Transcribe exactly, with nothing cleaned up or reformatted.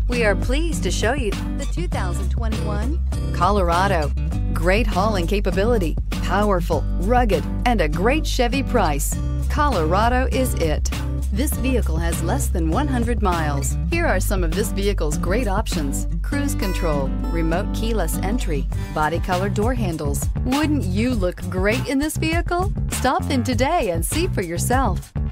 We are pleased to show you the two thousand twenty-one Colorado. Great hauling capability, powerful, rugged, and a great Chevy price. Colorado is it. This vehicle has less than one hundred miles. Here are some of this vehicle's great options: cruise control, remote keyless entry, body color door handles. Wouldn't you look great in this vehicle? Stop in today and see for yourself.